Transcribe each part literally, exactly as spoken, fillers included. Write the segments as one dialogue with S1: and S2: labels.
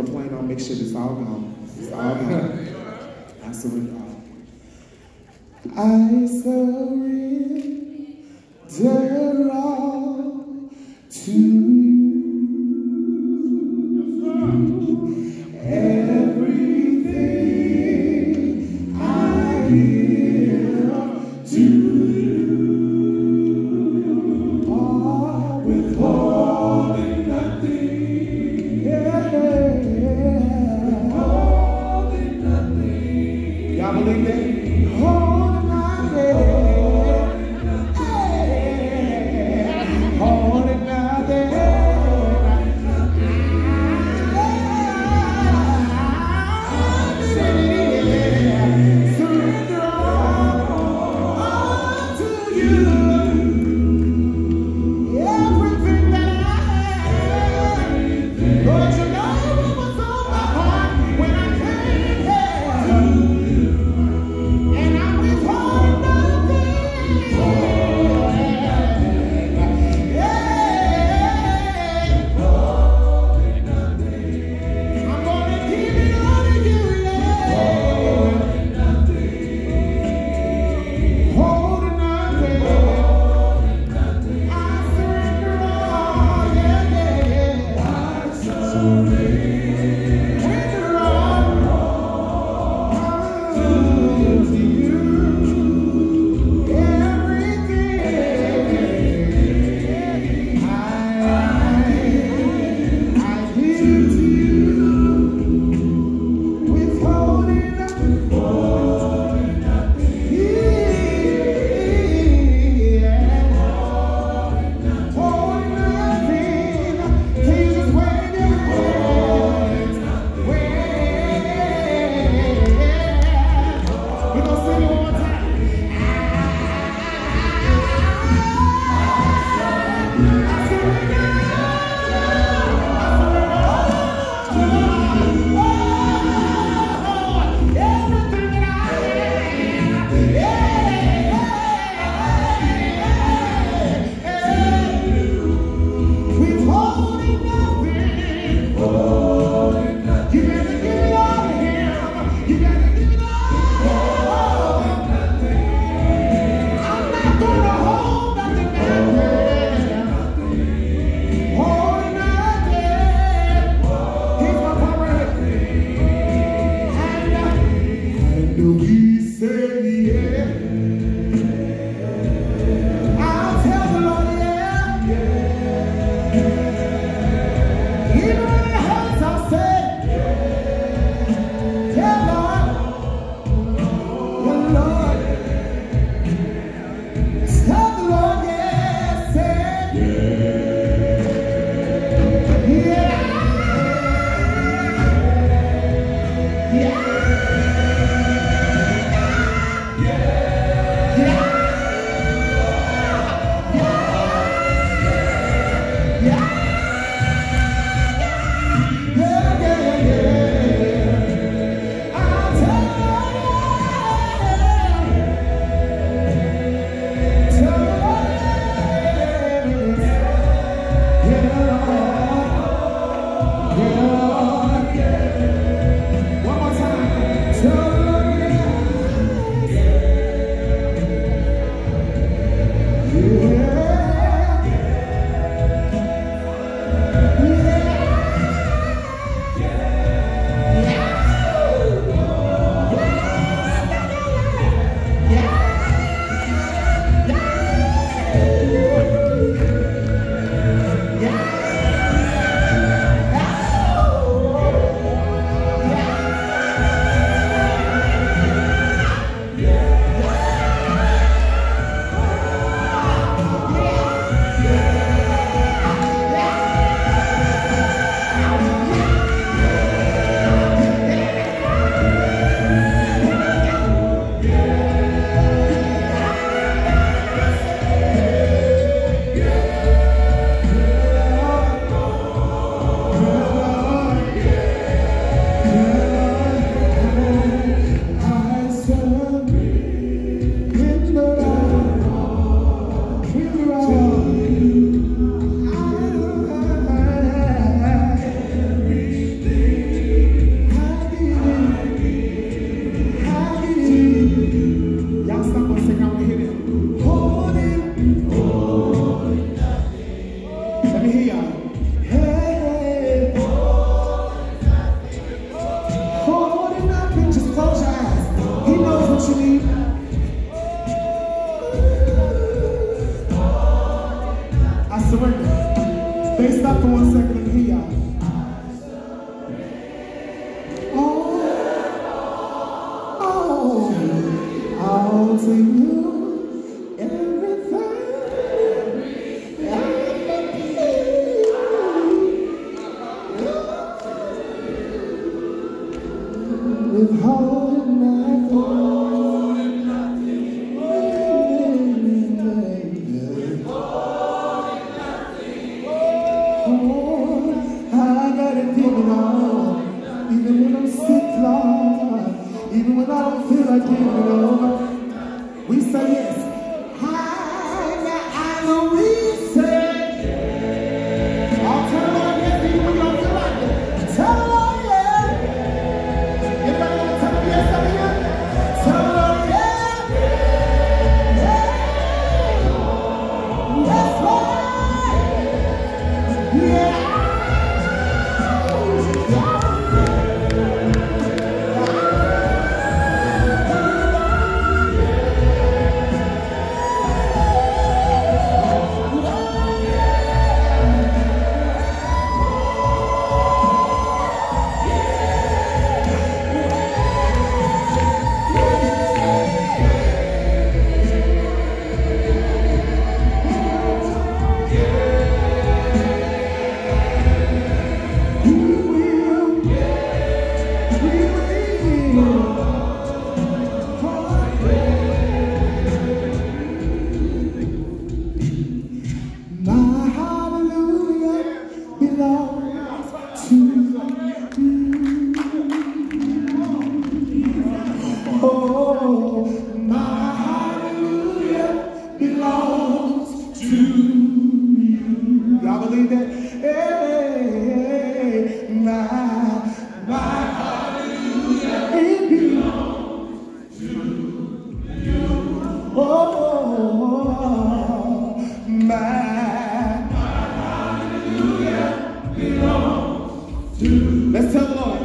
S1: Plane on, make sure it's all gone. It's all gone. I surrender all. I surrender all to you. Everything I give to you. All withholding nothing. Yeah. Withholding nothing. Y'all believe that? Holding nothing. Holding nothing. you everything. Withholding nothing. Oh, I gotta give it all. Even when I'm sick, Lord. Even when I don't feel like giving it over. We say yes. I, I know we say. I'll tell the Lord yes, even when you don't feel like it. Tell the Lord yes. Anybody want to tell him yes over here? Tell the Lord yes. Yeah. Yes, Lord. Yeah. Oh, my hallelujah belongs to you. Y'all believe that? Hey, my, my hallelujah, it belongs to you. Oh, my, my hallelujah belongs to you. Let's tell the Lord.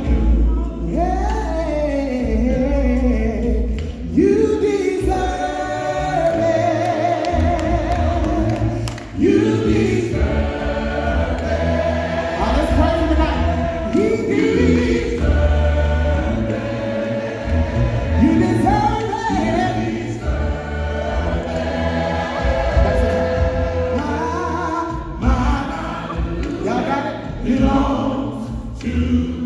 S1: Belongs to